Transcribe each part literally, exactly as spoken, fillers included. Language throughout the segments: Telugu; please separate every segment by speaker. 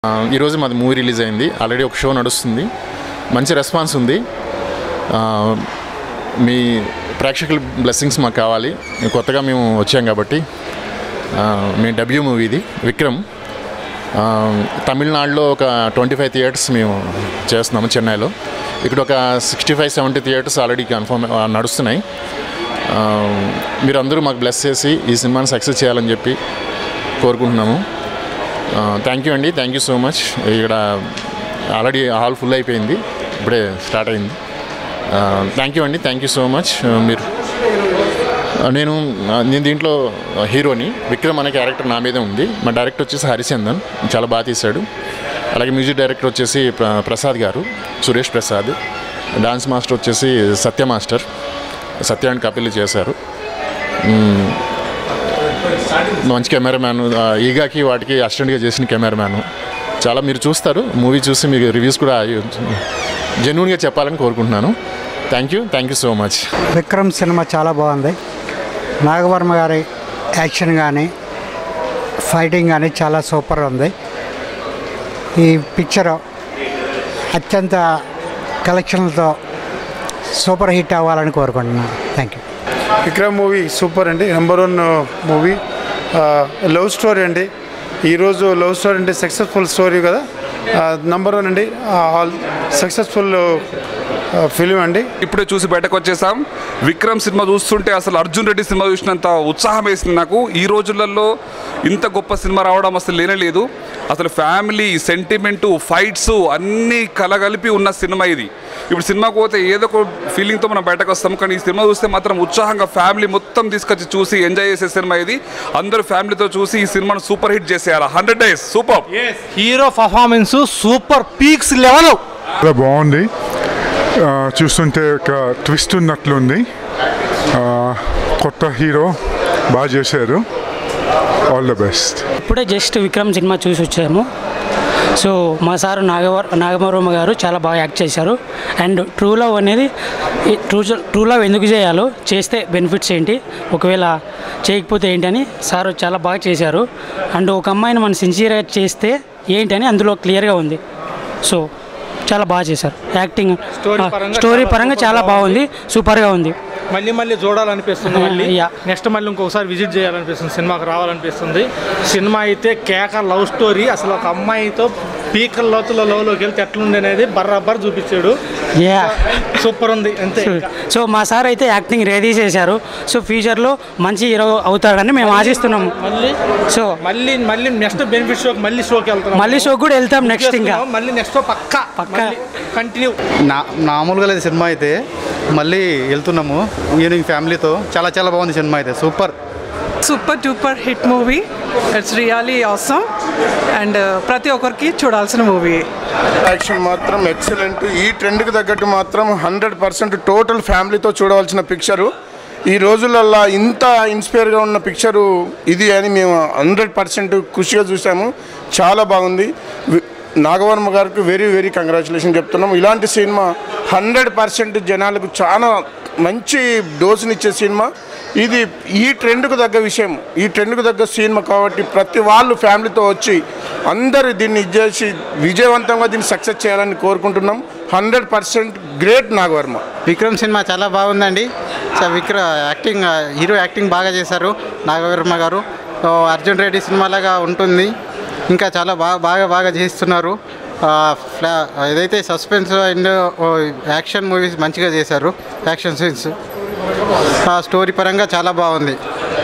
Speaker 1: ఈరోజు మాది మూవీ రిలీజ్ అయింది. ఆల్రెడీ ఒక షో నడుస్తుంది. మంచి రెస్పాన్స్ ఉంది. మీ ప్రేక్షకుల బ్లెస్సింగ్స్ మాకు కావాలి. కొత్తగా మేము వచ్చాం కాబట్టి మీ డెబ్యూ మూవీ ఇది విక్రమ్. తమిళనాడులో ఒక ట్వంటీ ఫైవ్ థియేటర్స్ మేము చేస్తున్నాము. చెన్నైలో ఇక్కడ ఒక sixty five seventy theatres already confirm నడుస్తున్నాయి. మీరందరూ మాకు బ్లెస్ చేసి ఈ సినిమాని సక్సెస్ చేయాలని చెప్పి కోరుకుంటున్నాము. థ్యాంక్ యూ అండి. Thank you so much. ఇక్కడ ఆల్రెడీ హాల్ ఫుల్ అయిపోయింది, ఇప్పుడే స్టార్ట్ అయింది. థ్యాంక్ యూ అండి. Thank you so much. మీరు నేను నేను దీంట్లో హీరోని. విక్రమ్ అనే క్యారెక్టర్ నా మీదే ఉంది. మా డైరెక్టర్ వచ్చేసి హరిచందన్, చాలా బాగా తీశాడు. అలాగే మ్యూజిక్ డైరెక్టర్ వచ్చేసి ప్రసాద్ గారు, సురేష్ ప్రసాద్. డాన్స్ మాస్టర్ వచ్చేసి సత్య మాస్టర్, సత్య అండ్ కపిల్ చేశారు. మంచి కెమెరామ్యాన్, ఈగాకి వాటికి అసిస్టెంట్గా చేసిన కెమెరామ్యాన్. చాలా మీరు చూస్తారు మూవీ చూసి మీకు రివ్యూస్ కూడా జెన్యూన్గా చెప్పాలని కోరుకుంటున్నాను. Thank you thank you so much.
Speaker 2: Vikram cinema చాలా బాగుంది. నాగవర్మ గారి యాక్షన్ కానీ ఫైటింగ్ కానీ చాలా సూపర్ ఉంది. ఈ పిక్చర్ అత్యంత కలెక్షన్లతో సూపర్ హిట్ అవ్వాలని కోరుకుంటున్నాను. Thank you.
Speaker 3: Vikram movie super అండి. Number one movie. Love story అండి. ఈరోజు లవ్ స్టోరీ అంటే సక్సెస్ఫుల్ స్టోరీ కదా, నెంబర్ వన్ అండి. ఆల్ సక్సెస్ఫుల్ ఫిలిం అండి.
Speaker 4: ఇప్పుడే చూసి బయటకు వచ్చేసాం. విక్రమ్ సినిమా చూస్తుంటే అసలు అర్జున్ రెడ్డి సినిమా చూసినంత ఉత్సాహం వేసింది నాకు. ఈ రోజులలో ఇంత గొప్ప సినిమా రావడం అసలు లేనేలేదు. అసలు ఫ్యామిలీ సెంటిమెంటు ఫైట్స్ అన్నీ కలగలిపి ఉన్న సినిమా ఇది. ఇప్పుడు సినిమాకు పోతే ఏదో ఒక ఫీలింగ్తో మనం బయటకు వస్తాం, కానీ ఈ సినిమా చూస్తే మాత్రం ఉత్సాహంగా ఫ్యామిలీ మొత్తం తీసుకొచ్చి చూసి ఎంజాయ్ చేసే సినిమా ఇది. అందరూ ఫ్యామిలీతో చూసి ఈ సినిమాను సూపర్ హిట్ చేసేయాలి. Hundred days super.
Speaker 5: Hero performance super peaks level.
Speaker 6: బాగుంది. చూస్తుంటే ఒక ట్విస్ట్ ఉన్నట్లుంది. కొత్త హీరో బాగా చేశారు. All the best.
Speaker 7: ఇప్పుడే జస్ట్ విక్రమ్ సినిమా చూసి వచ్చాము. సో మా సారు నాగవర్ నాగవర్మ గారు చాలా బాగా యాక్ట్ చేశారు. అండ్ ట్రూ లవ్ అనేది ట్రూ ట్రూ లవ్ ఎందుకు చేయాలో, చేస్తే బెనిఫిట్స్ ఏంటి, ఒకవేళ చేయకపోతే ఏంటి అని సారు చాలా బాగా చేశారు. అండ్ ఒక అమ్మాయిని మనం సిన్సియర్గా చేస్తే ఏంటి అని అందులో క్లియర్గా ఉంది. సో చాలా బాగా చేశారు. యాక్టింగ్ స్టోరీ పరంగా చాలా బాగుంది, సూపర్గా ఉంది.
Speaker 5: మళ్ళీ మళ్ళీ చూడాలనిపిస్తుంది. మళ్ళీ నెక్స్ట్ మళ్ళీ ఇంకొకసారి విజిట్ చేయాలనిపిస్తుంది, సినిమాకి రావాలనిపిస్తుంది. సినిమా అయితే కేక లవ్ స్టోరీ. అసలు ఒక అమ్మాయితో పీకల లోతుల లోలోకి వెళ్తే ఎట్లుంది అనేది బర్రబ్బర్ చూపించాడు. సూపర్ ఉంది అంతే.
Speaker 7: సో మా సార్ అయితే యాక్టింగ్ రెడీ చేశారు. సో ఫ్యూచర్లో మంచి హీరో అవుతాడని మేము ఆశిస్తున్నాము.
Speaker 5: మళ్ళీ సో మళ్ళీ మళ్ళీ నెక్స్ట్ బెనిఫిట్ షోకి మళ్ళీ షోకి వెళ్తాం.
Speaker 7: మళ్ళీ షోకి కూడా వెళ్తాం నెక్స్ట్. ఇంకా
Speaker 5: మళ్ళీ నెక్స్ట్ పక్కా పక్కా కంటిన్యూ.
Speaker 8: నా మామూలుగా లేదు సినిమా అయితే, మళ్ళీ వెళ్తున్నాము ఈవినింగ్ ఫ్యామిలీతో. చాలా చాలా బాగుంది సినిమా అయితే. Super
Speaker 9: super duper hit movie. It's really awesome and ప్రతి ఒక్కరికి చూడాల్సిన మూవీ.
Speaker 3: యాక్షన్ మాత్రం ఎక్సలెంట్. ఈ ట్రెండ్కి తగ్గట్టు మాత్రం హండ్రెడ్ పర్సెంట్ టోటల్ ఫ్యామిలీతో చూడవలసిన పిక్చరు. ఈ రోజులల్లో ఇంత ఇన్స్పైర్గా ఉన్న పిక్చరు ఇది అని మేము హండ్రెడ్ పర్సెంట్ ఖుషిగా చూసాము. చాలా బాగుంది. నాగవర్మ గారికి వెరీ వెరీ కంగ్రాచులేషన్ చెప్తున్నాం. ఇలాంటి సినిమా హండ్రెడ్ పర్సెంట్ జనాలకు చాలా మంచి డోసునిచ్చే సినిమా ఇది. ఈ ట్రెండ్కు తగ్గ విషయం, ఈ ట్రెండ్కు తగ్గ సినిమా కాబట్టి ప్రతి వాళ్ళు ఫ్యామిలీతో వచ్చి అందరూ దీన్ని ఇచ్చేసి విజయవంతంగా దీన్ని సక్సెస్ చేయాలని కోరుకుంటున్నాం. Hundred percent great Nagavarma.
Speaker 8: Vikram cinema చాలా బాగుందండి. విక్ర యాక్టింగ్ హీరో యాక్టింగ్ బాగా చేశారు నాగవర్మ గారు. అర్జున్ రెడ్డి సినిమాలాగా ఉంటుంది. ఇంకా చాలా బాగా బాగా బాగా చేస్తున్నారు. ఫ్లా ఏదైతే సస్పెన్స్ అండ్ యాక్షన్ మూవీస్ మంచిగా చేశారు. యాక్షన్ సీన్స్ ఆ స్టోరీ పరంగా చాలా బాగుంది.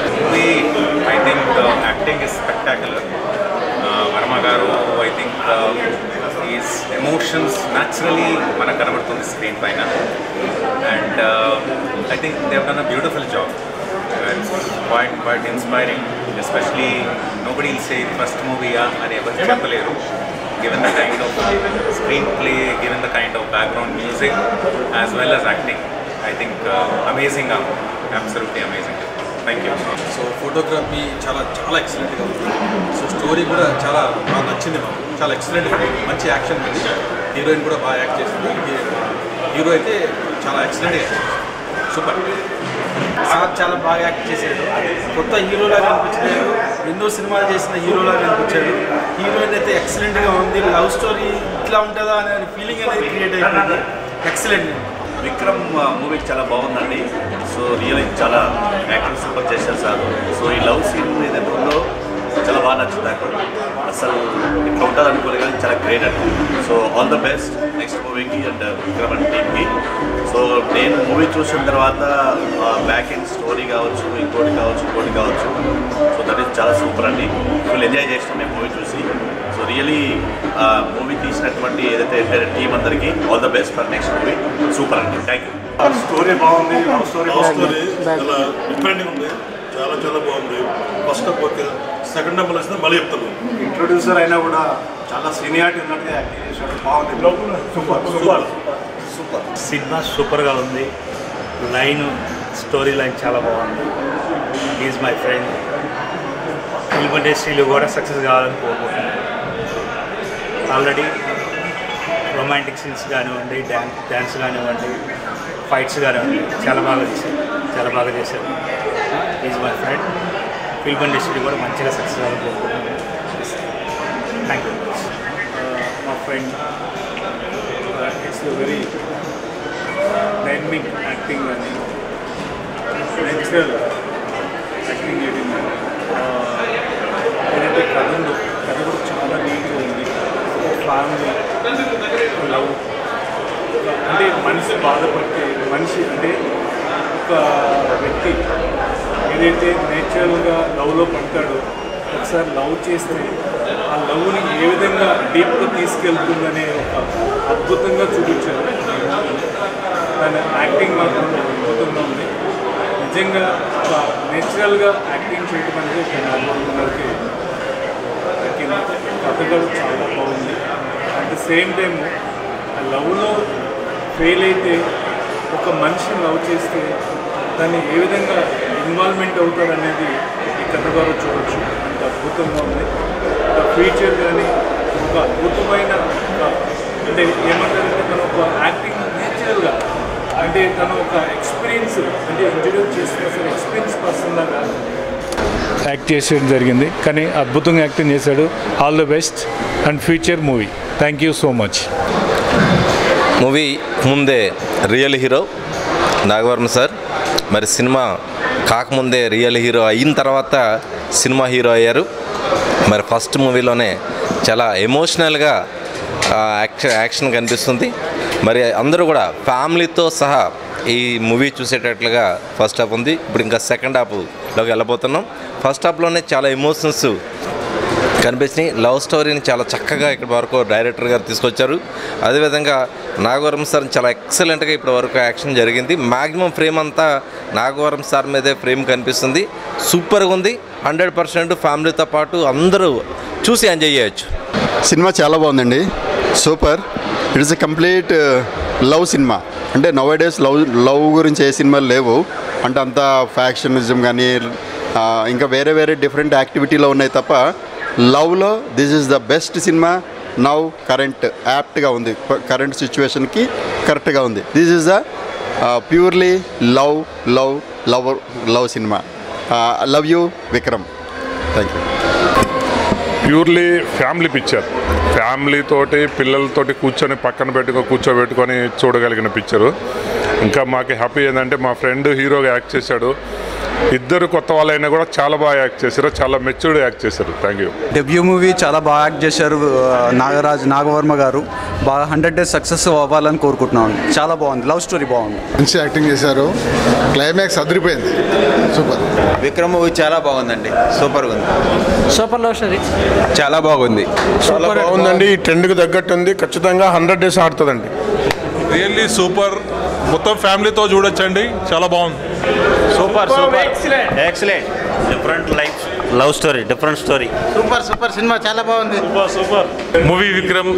Speaker 10: I think acting is spectacular. Varma garu I think is emotions naturally మనకు కనబడుతుంది స్క్రీన్ పైన. And I think they have done a beautiful job. quite quite inspiring, especially nobody will say first movie అని ఎవరు చెప్పలేరు. Given the kind of screenplay, given the kind of background music as well as acting, I think uh, amazing, absolutely amazing. Thank you.
Speaker 11: So photography చాలా చాలా ఎక్సలెంట్గా ఉంది. సో స్టోరీ కూడా చాలా బాగా నచ్చింది మాకు. చాలా ఎక్సలెంట్ ఉంది. మంచి యాక్షన్ ఉంది. హీరోయిన్ కూడా బాగా యాక్ట్ చేసింది. హీరో అయితే చాలా ఎక్సలెంట్గా సూపర్.
Speaker 5: సార్ చాలా బాగా యాక్ట్ చేశాడు. కొత్త హీరోలాగా అనిపించలేదు.
Speaker 11: ఎన్నో సినిమాలు చేసిన హీరోలాగా అనిపించాడు. హీరోయిన్ అయితే ఎక్సలెంట్గా ఉంది. లవ్ స్టోరీ ఇట్లా ఉంటుందా అనే ఫీలింగ్ అనేది క్రియేట్ అయిపోయింది. ఎక్సలెంట్.
Speaker 10: విక్రమ్ మూవీ చాలా బాగుందండి. సో రియల్ చాలా యాక్టింగ్ సూపర్ చేశారు సార్. సో ఈ లవ్ సీన్ ఏదైతే ఉందో చాలా బాగా నచ్చింది నాకు. అసలు ఇట్లా ఉంటుంది అనుకోలేదు కానీ చాలా గ్రేట్ అండి. So all the best next మూవీకి అండ్ విక్రమ్ అండ్ టీమ్కి. సో నేను మూవీ చూసిన తర్వాత బ్యాక్ ఎండ్ స్టోరీ కావచ్చు, ఇంకోటి కావచ్చు, ఇంకోటి కావచ్చు. సో దట్ ఈస్ చాలా సూపర్ అండి. ఫుల్ ఎంజాయ్ చేసినాం మేము మూవీ చూసి. సో రియలీ మూవీ తీసినటువంటి ఏదైతే టీం అందరికీ all the best for next movie. Super అండి. Thank you.
Speaker 12: స్టోరీ బాగుంది. లవ్ స్టోరీ లవ్ స్టోరీ చాలా డిఫరెంట్గా ఉంది. చాలా చాలా బాగుంది. First half okay, second half వచ్చింది మళ్ళీ చెప్తాను.
Speaker 11: ఇంట్రొడ్యూసర్ అయినా కూడా చాలా సీనియారిటీ ఉన్నట్టుగా యాక్టింగ్ చేశాడు. బాగుంది. Super super super.
Speaker 13: సినిమా సూపర్గా ఉంది. లైన్ స్టోరీ లైన్ చాలా బాగుంది. Is my friend. ఫిల్మ్ ఇండస్ట్రీలో కూడా సక్సెస్ కావాలని కోరుకుంటున్నాను. ఆల్రెడీ రొమాంటిక్ సీన్స్ కానివ్వండి, డ్యాన్స్ డ్యాన్స్ కానివ్వండి, ఫైట్స్ కానివ్వండి చాలా బాగా చేశారు. చాలా బాగా చేశారు. Is my friend. Film industry కూడా మంచిగా సక్సెస్ అవ్వాలని కోరుకుంటున్నాను. Thank you.
Speaker 14: మా friend it's very dynamic acting అని నేచురల్ యాక్టింగ్ చేయడం. ఏదైతే కథ ఉందో కథ కూడా చాలా నీట్గా ఉంది. ఫ్యామిలీ లవ్ అంటే మనిషి బాధపడితే మనిషి అంటే ఒక వ్యక్తి ఏదైతే నేచురల్గా లవ్లో పడతాడో ఒకసారి లవ్ చేస్తే ఆ లవ్ని ఏ విధంగా డీప్గా తీసుకెళ్తుందనే ఒక అద్భుతంగా చూపించారు. దాని యాక్టింగ్ మాత్రం అద్భుతంగా ఉంది. నిజంగా ఒక నేచురల్గా యాక్టింగ్ చేయడం అనేది ఒక నార్మల్కి దక్కింది. కథ కూడా చాలా బాగుంది. అట్ ద సేమ్ టైము ఆ లవ్లో ఫెయిల్ అయితే ఒక మనిషిని లవ్ చేస్తే దాన్ని ఏ విధంగా ఇన్వాల్వ్మెంట్ అవుతారు అనేది ఈ కథ ద్వారా చూడవచ్చు. అంత అద్భుతంగా ఉంది. ఒక ఫీచర్ కానీ ఒక అద్భుతమైన అంటే ఏమంటారంటే తను ఒక యాక్టింగ్ నేచురల్గా అంటే తను ఒక ఎక్స్పీరియన్స్ అంటే ఇంట్రడ్యూస్ చేసిన అసలు ఎక్స్పీరియన్స్ పర్సన్ లాగా యాక్ట్ చేసేయడం జరిగింది. కానీ అద్భుతంగా యాక్టింగ్ చేశాడు. All the best and future movie. Thank you so much.
Speaker 15: Movie ముందే రియల్ హీరో నాగవర్మ సార్. మరి సినిమా కాకముందే రియల్ హీరో అయిన తర్వాత సినిమా హీరో అయ్యారు. మరి ఫస్ట్ మూవీలోనే చాలా ఎమోషనల్గా యాక్షన్ యాక్షన్ కనిపిస్తుంది. మరి అందరూ కూడా ఫ్యామిలీతో సహా ఈ మూవీ చూసేటట్లుగా ఫస్ట్ హాఫ్ ఉంది. ఇప్పుడు ఇంకా సెకండ్ హాఫ్లోకి వెళ్ళబోతున్నాం. ఫస్ట్ హాఫ్లోనే చాలా ఎమోషన్స్ కనిపించినాయి. లవ్ స్టోరీని చాలా చక్కగా ఇక్కడి వరకు డైరెక్టర్ గారు తీసుకొచ్చారు. అదేవిధంగా నాగవరం సార్ చాలా ఎక్సలెంట్గా ఇప్పటి వరకు యాక్షన్ జరిగింది. మ్యాక్సిమం ఫ్రేమ్ అంతా నాగవరం సార్ మీదే ఫ్రేమ్ కనిపిస్తుంది. సూపర్గా ఉంది. హండ్రెడ్ పర్సెంట్ ఫ్యామిలీతో పాటు అందరూ చూసి ఎంజాయ్ చేయొచ్చు.
Speaker 16: సినిమా చాలా బాగుందండి. Super. It is a complete love cinema. అంటే నవ్ డేస్ లవ్ లవ్ గురించి ఏ సినిమాలు లేవు. అంటే అంతా ఫ్యాక్షనిజం కానీ ఇంకా వేరే వేరే డిఫరెంట్ యాక్టివిటీలో ఉన్నాయి తప్ప లవ్లో this is the best cinema now. Current యాప్ట్గా ఉంది. కరెంట్ సిచ్యువేషన్కి కరెక్ట్గా ఉంది. This is the purely love love love love cinema. Love you Vikram. Thank you.
Speaker 17: Purely family picture. ఫ్యామిలీతోటి పిల్లలతోటి కూర్చొని పక్కన పెట్టుకో కూర్చోబెట్టుకొని చూడగలిగిన పిక్చరు. ఇంకా మాకు హ్యాపీ ఏంటంటే మా ఫ్రెండ్ హీరోగా యాక్ట్ చేశాడు. ఇద్దరు కొత్త వాళ్ళైనా కూడా చాలా బాగా యాక్ట్ చేశారు. చాలా మెచ్యూర్డ్ యాక్ట్ చేశారు. Thank you.
Speaker 18: డెబ్యూ మూవీ చాలా బాగా యాక్ట్ చేశారు నాగరాజ్ నాగవర్మ గారు. బాగా హండ్రెడ్ డేస్ సక్సెస్ అవ్వాలని కోరుకుంటున్నాను. చాలా బాగుంది. లవ్ స్టోరీ బాగుంది.
Speaker 19: మంచి యాక్టింగ్ చేశారు. క్లైమాక్స్ అదిరిపోయింది. సూపర్.
Speaker 20: విక్రమ్ మూవీ చాలా బాగుందండి. సూపర్గా ఉంది.
Speaker 7: సూపర్ లవ్ స్టోరీ
Speaker 20: చాలా బాగుంది.
Speaker 3: చాలా బాగుందండి. ఈ ట్రెండ్కి తగ్గట్టు ఉంది. ఖచ్చితంగా హండ్రెడ్ డేస్ ఆడుతుందండి.
Speaker 12: Really super. మొత్తం ఫ్యామిలీతో చూడొచ్చండి. చాలా బాగుంది.
Speaker 20: Super super excellent. Different life love story different story.
Speaker 8: Super super cinema చాలా బాగుంది.
Speaker 12: Super super movie. Vikram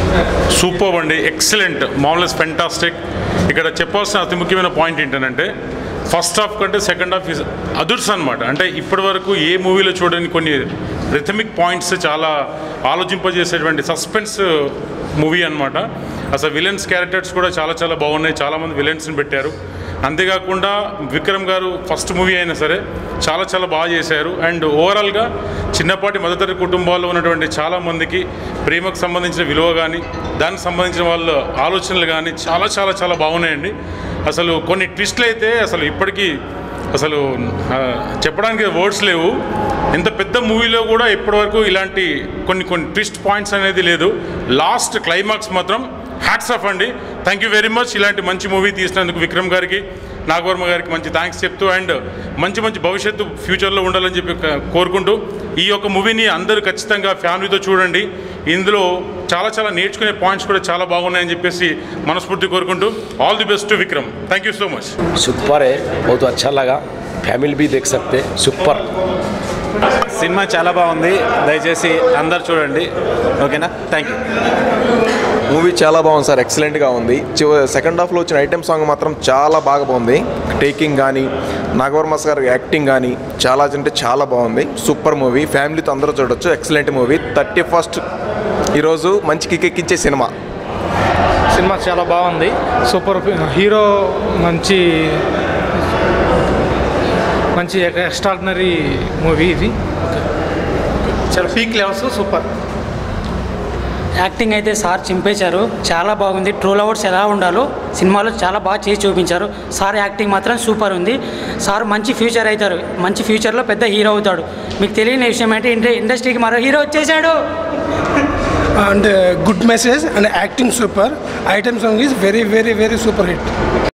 Speaker 12: super అండి. ఎక్సలెంట్. మామూలుగా ఫెంటాస్టిక్. ఇక్కడ చెప్పాల్సిన అతి ముఖ్యమైన పాయింట్ ఏంటంటే ఫస్ట్ హాఫ్ కంటే సెకండ్ హాఫ్ ఇస్ అదుర్స్ అనమాట. అంటే ఇప్పటి వరకు ఏ మూవీలో చూడని కొన్ని రిథమిక్ పాయింట్స్ చాలా ఆలోచింపజేసేటువంటి సస్పెన్స్ మూవీ అనమాట. అసలు విలన్స్ క్యారెక్టర్స్ కూడా చాలా చాలా బాగున్నాయి. చాలామంది విలన్స్ని పెట్టారు. అంతేకాకుండా విక్రమ్ గారు ఫస్ట్ మూవీ అయినా సరే చాలా చాలా బాగా చేశారు. అండ్ ఓవరాల్గా చిన్నపాటి మధ్యతరగతి కుటుంబాల్లో ఉన్నటువంటి చాలామందికి ప్రేమకు సంబంధించిన విలువ కానీ దానికి సంబంధించిన వాళ్ళ ఆలోచనలు కానీ చాలా చాలా చాలా బాగున్నాయండి. అసలు కొన్ని ట్విస్ట్లు అయితే అసలు ఇప్పటికీ అసలు చెప్పడానికి వర్డ్స్ లేవు. ఎంత పెద్ద మూవీలో కూడా ఇప్పటివరకు ఇలాంటి కొన్ని కొన్ని ట్విస్ట్ పాయింట్స్ అనేది లేదు. లాస్ట్ క్లైమాక్స్ మాత్రం హ్యాట్స్ ఆఫ్ అండి. Thank you very much. ఇలాంటి మంచి మూవీ తీసినందుకు విక్రమ్ గారికి, నాగవర్మ గారికి మంచి థ్యాంక్స్ చెప్తూ అండ్ మంచి మంచి భవిష్యత్తు ఫ్యూచర్లో ఉండాలని చెప్పి కోరుకుంటూ ఈ యొక్క మూవీని అందరూ ఖచ్చితంగా ఫ్యామిలీతో చూడండి. ఇందులో చాలా చాలా నేర్చుకునే పాయింట్స్ కూడా చాలా బాగున్నాయని చెప్పేసి మనస్ఫూర్తి కోరుకుంటూ all the best to Vikram. Thank you so much.
Speaker 21: Super है, बहुत अच्छा लगा, फैमिली भी देख सकते, సూపర్.
Speaker 22: సినిమా చాలా బాగుంది, దయచేసి అందరు చూడండి. ఓకేనా, థ్యాంక్ యూ.
Speaker 23: మూవీ చాలా బాగుంది సార్, ఎక్సలెంట్గా ఉంది. సెకండ్ హాఫ్లో వచ్చిన ఐటెం సాంగ్ మాత్రం చాలా బాగా బాగుంది. టేకింగ్ కానీ నాగవర్మ గారి యాక్టింగ్ కానీ చాలా అంటే చాలా బాగుంది. సూపర్ మూవీ, ఫ్యామిలీతో అందరూ చూడొచ్చు. Excellent movie. థర్టీ ఫస్ట్ ఈరోజు మంచి కిక్కెక్కించే సినిమా.
Speaker 5: సినిమా చాలా బాగుంది, సూపర్. హీరో మంచి మంచి ఎక్స్ట్రాడినరీ మూవీ ఇది. చాలా పీక్ లెవెల్స్, సూపర్.
Speaker 7: యాక్టింగ్ అయితే సార్ చింపేశారు, చాలా బాగుంది. ట్రూ లవర్స్ ఎలా ఉండాలో సినిమాలో చాలా బాగా చేసి చూపించారు. సార్ యాక్టింగ్ మాత్రం సూపర్ ఉంది. సార్ మంచి ఫ్యూచర్ అవుతారు, మంచి ఫ్యూచర్లో పెద్ద హీరో అవుతాడు. మీకు తెలియని విషయం ఏంటి, ఇండస్ట్రీకి మరో హీరో వచ్చేసాడు.
Speaker 24: And uh, good message and acting super. Item song is very very very super hit.